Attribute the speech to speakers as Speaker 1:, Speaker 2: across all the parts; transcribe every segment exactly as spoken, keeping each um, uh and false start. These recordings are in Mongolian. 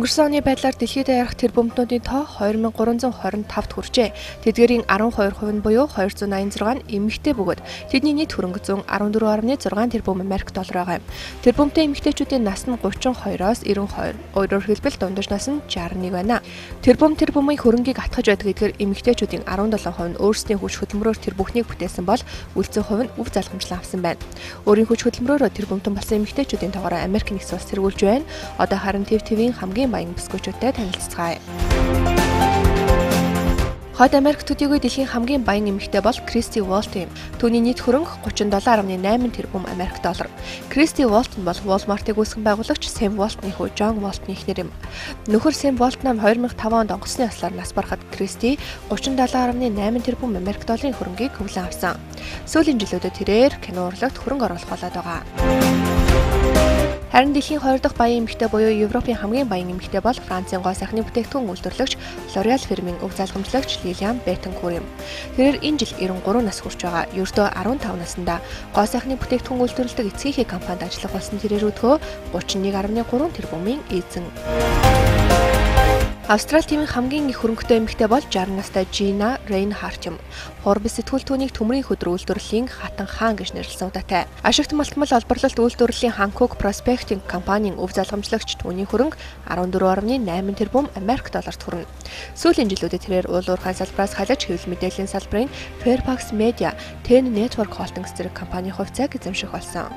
Speaker 1: Өнгөрсөн оны байдлаар дэлхийд даяарх тэр бомбнуудын тоо хоёр мянган гурван зуун хорин тавд хүрчээ. Тэдгээрийн арван хоёр хувь нь буюу хоёр зуун аян зургаа нь эмэгтэй бөгөөд тэдний нийт хөрөнгө зүүн арван дөрвөн гаруй зургаан тэрбум Америк доллар байгаа юм. Тэрбумтэй эмэгтэйчүүдийн нас нь гучин хоёроос эрвэн хоёр. Өөрөөр хэлбэл дундаж нас нь шестьдесят one байна. Тэрбум тэрбумын хөрөнгийг атгаж байдаг эдгээр эмэгтэйчүүдийн арван долоон хувь нь өөрсдийн хүч хөдөлмөрөөр тэр бүхнийг бүтээсэн бол үлцэн хувь нь өв залгамжлан авсан байна. Өөрийн хүч хөдөлмөрөөр тэрбумтан болсон эмэгтэйчүүдийн тоогоор Америк нэгдсэн улс тэргүүлж байна. Одоо харин Т В-ийн хамгийн баян бүсгүйчүүдтэй танилццгаая. Хойд Америк төдийгүй дэлхийн хамгийн баян эмэгтэй бол Кристи Волт юм. Түүний нийт хөрөнгө гучин долоо гаруй найман тэрбум Америк доллар. Кристи Волт нь бол Walmart-ыг үүсгэн байгуулагч Сэм Волтны хүү Жон Волтны эхнэр юм. Нөхөр Сэм Волт нам хоёр мянган таван онд онгоцны яслаар нас барахад Кристи гучин долоо гаруй найман тэрбум Америк долларын хөрөнгийг хөвлөн авсан. Сүүлийн жилүүдэд тэрээр кино урлагт хөрөнгө оруулах болоод байгаа. Харин дэлхийн хоёр дахь баян эмэгтэй буюу Европын хамгийн баян эмэгтэй бол Францын гоо сайхны бүтээгдэхүүн үйлдвэрлэгч L'Oréal фирмийн өв залгамжлагч Лилиан Бетенкур юм. Тэрээр энэ жил эрвэн гурван нас хүрч байгаа. Ердөө арван тав наснда гоо сайхны бүтээгдэхүүн үйлдвэрлэдэг эцгийнхээ компанид ажиллах болсон тэрээр өдгөө гучин нэг гаруй гурван тэрбумын эзэн. Австрали тивийн хамгийн их хөрөнгөтэй эмэгтэй бол шестьдесят настай Жина Рейнхарт юм. Forbes сэтгүүл түүнийг төмрийн хөдөр үйлдвэрлэлийн хатан хаан гэж нэрлсэн удаатай. Ашигт малтмал олборлолт үйлдвэрлэлийн Hankook Prospecting компанийн өв залгамжлагч түүний хөрөнгө арван дөрвөн гаруй найман тэрбум Америк долларт хүрнэ. Сүүлийн жилүүдэд тэрээр уул уурхай салбараас халиж хэвлэл мэдээллийн салбарын Fairfax Media, Ten Network Holdings зэрэг компанийн хувьцааг эзэмших болсон.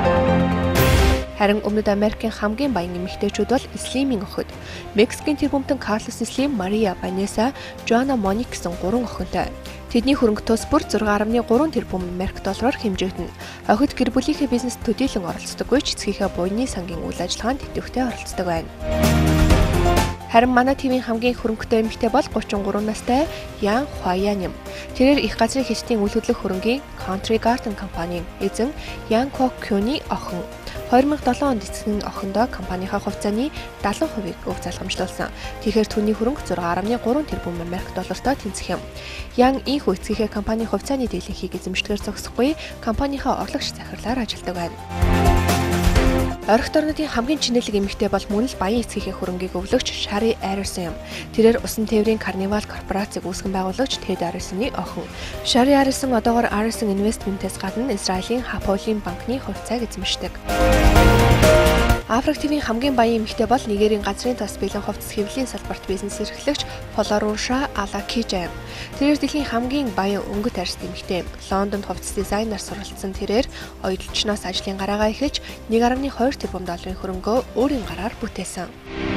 Speaker 1: Харин өмнөд Америкийн хамгийн баян эмэгтэйчүүд бол Слимийн охид. Мексикийн тэрбумтан Карлос Слим, Мария Ванеса, Жоана Моник гэсэн гурван охинтой. Тэдний хөрөнгө тус бүр зургаан гаруй гурван тэрбум Америк доллараар хэмжигдэнэ. Охид гэр бүлийнхээ бизнест төдийлөн оролцдоггүй ч эцгийнхээ буйны сангийн үйл ажиллагаанд тэтгэвтэй оролцдог байна. Харин манай ТV-ийн хамгийн хөрөнгөтэй эмэгтэй бол гучин гурван настай Ян Хуаян юм. Тэрээр их газрын хэсгийн үйл хөдлөх хөрөнгийн Country Garden компанийн эзэн Ян Кок Кюний охин. хоёр мянган долоон онд эцэг нь охиндоо компанийхаа хувьцааны даатан хувийг өв залгамжлуулсан. Тэгэхээр түүний хөрөнгө зургаан гаруй гурван тэрбум Америк доллартай тэнцэх юм. Ян ийхүү эцгийнхээ компанийн хувьцааны дийлэнхийг эзэмшдгээр зогсохгүй компанийхаа орлогч захирлаар ажилладаг байна. Орхит орнуудын хамгийн чинэлэг эмэгтэй бол мөн л баян эцгийнхээ хөрөнгийг өвлөгч Шари Аррисон юм. Тэрээр усан тээврийн Карнивал корпорацийг үүсгэн байгуулагч Тэд Аррисоны охин. Шари Аррисон одоогоор Arison Investment-ээс гадна Израилийн Hapolim банкны хувьцааг эзэмшдэг. Африк ТV-ийн хамгийн баян эмэгтэй бол Нигерийн газрын тос бэлэн хувцас хэвлэлийн салбарт бизнес эрхлэгч Фолоруша Алакижа юм. Тэрээр дэлхийн хамгийн баян өнгөт арьс эмэгтэй юм. Лондонд хувцас дизайнер суралцсан тэрээр оюутлчноос ажлын гараагаа эхэлж нэг гаруй хоёр тэрбум долларын хөрөнгөө өөрийн гараар бүтээсэн.